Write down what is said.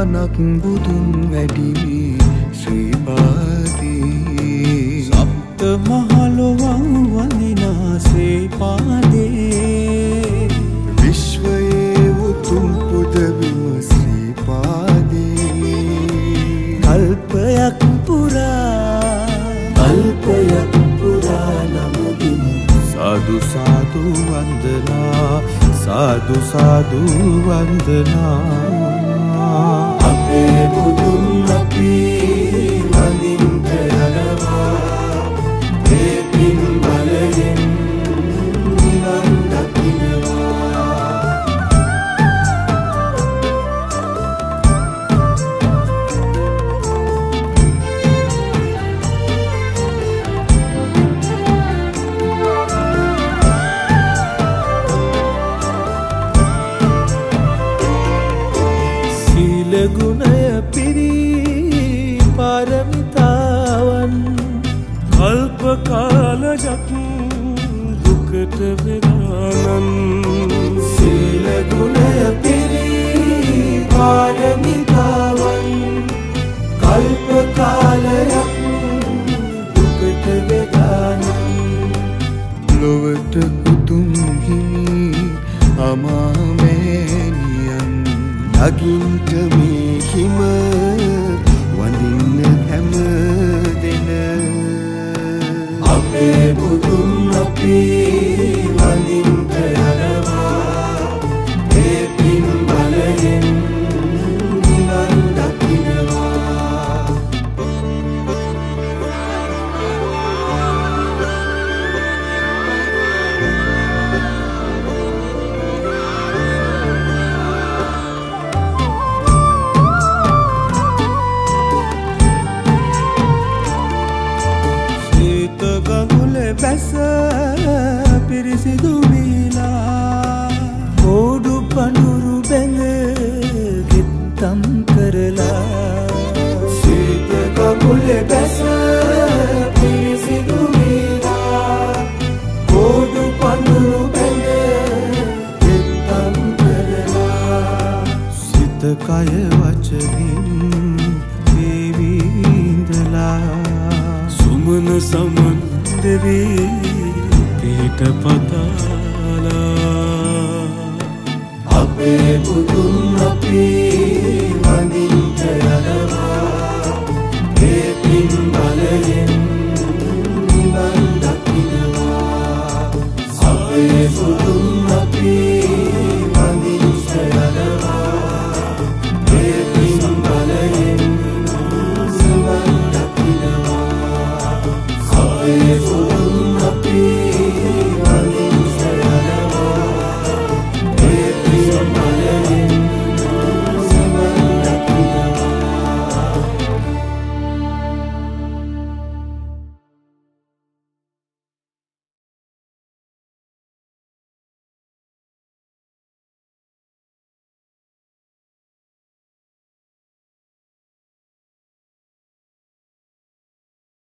තනක් බුදුන් වැඩිමේ ශ්‍රීපාදේ සප්ත මහලොවං වඳිනා ශ්‍රීපාදේ විශ්වයේ උතුම් පුදබිම ශ්‍රීපාදේ කල්පයක් පුරා නමදිමු සාදු සාදු වන්දනා साधु साधु वंदना अपे बुදුන් අපි වඳින්ට යනවා ඒ පින් බලයෙන් නිවන් දකින්නවා ගුණය පිරි පාරමිතාවන් කල්ප කාලයක් දුකට වෙදානන් සීල ගුණය පිරි පාරමිතාවන් කල්ප කාලයක් දුකට වෙදානන් ලොවට උතුම් හිමි අමාමෑණියන් අගින්ට මේ හිම වඳින්න හැම දෙන අපේ බුදුන් අපි වඳින්ට යනවා ඒ පින් බලයෙන් නිවන් දකින්නවා බැස පිරිසිදු වීලා කෝඩු පඳුරු බැඳ ගෙත්තම් කරලා සීත කකුලේ බැස පිරිසිදු වීලා කෝඩු පඳුරු බැඳ ගෙත්තම් කරලා සිත කය වචනින් වේවිඳලා සුමන සමන් देवी पीठ पताला अपे बुදුන් අපි වඳින්ට යනවා ඒ පින් බලයෙන් නිවන් දකින්නවා අපේ